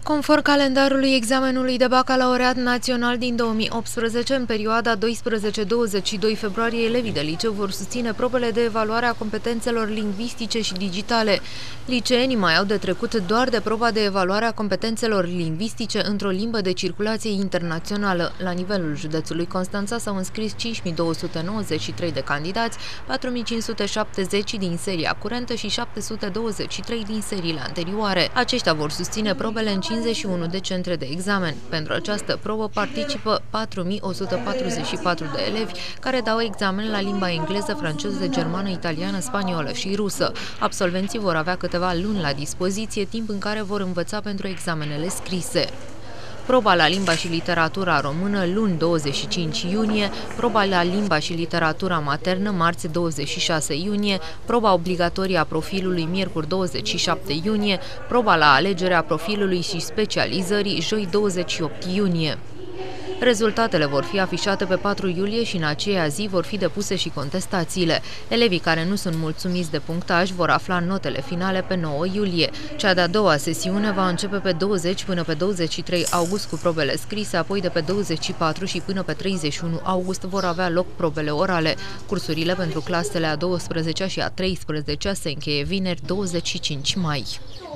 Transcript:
Conform calendarului examenului de bacalaureat național din 2018, în perioada 12-22 februarie, elevii de liceu vor susține probele de evaluare a competențelor lingvistice și digitale. Liceenii mai au de trecut doar de proba de evaluare a competențelor lingvistice într-o limbă de circulație internațională. La nivelul județului Constanța s-au înscris 5.293 de candidați, 4.570 din seria curentă și 723 din seriile anterioare. Aceștia vor susține probele în 51 de centre de examen. Pentru această probă participă 4.144 de elevi care dau examen la limba engleză, franceză, germană, italiană, spaniolă și rusă. Absolvenții vor avea câteva luni la dispoziție, timp în care vor învăța pentru examenele scrise. Proba la limba și literatura română luni 25 iunie, proba la limba și literatura maternă marți 26 iunie, proba obligatorie a profilului miercuri 27 iunie, proba la alegerea profilului și specializării joi 28 iunie. Rezultatele vor fi afișate pe 4 iulie și în aceea zi vor fi depuse și contestațiile. Elevii care nu sunt mulțumiți de punctaj vor afla notele finale pe 9 iulie. Cea de-a doua sesiune va începe pe 20 până pe 23 august cu probele scrise, apoi de pe 24 și până pe 31 august vor avea loc probele orale. Cursurile pentru clasele a 12-a și a 13-a se încheie vineri 25 mai.